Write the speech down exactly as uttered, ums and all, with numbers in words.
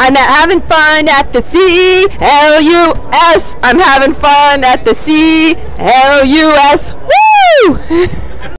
I'm having fun at the C L U S. I'm having fun at the C L U S. Woo!